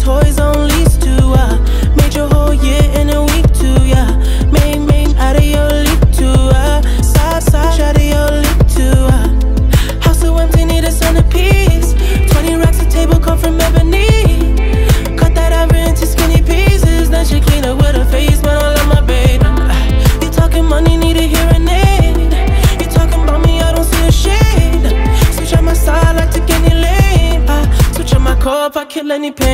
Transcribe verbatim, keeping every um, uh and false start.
toys on lease too. Uh, made your whole year in a week too. Yeah, made made out of your league too. Uh, side side out of your league too. Uh, house so empty, need a centerpiece. Twenty racks a table come from ebony. Cut that ever into skinny pieces. Then she clean up with her face, but I love my baby. Uh, you talking money, need a hearing aid. You talking about me, I don't see a shade. Switch on my side, like to any lane. Uh, switch on my core if I kill any pain.